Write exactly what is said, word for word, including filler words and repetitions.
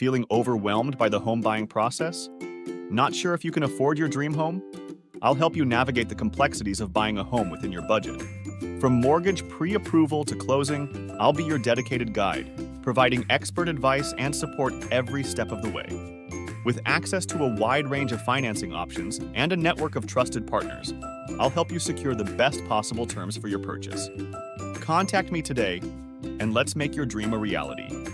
Feeling overwhelmed by the home buying process? Not sure if you can afford your dream home? I'll help you navigate the complexities of buying a home within your budget. From mortgage pre-approval to closing, I'll be your dedicated guide, providing expert advice and support every step of the way. With access to a wide range of financing options and a network of trusted partners, I'll help you secure the best possible terms for your purchase. Contact me today, and let's make your dream a reality.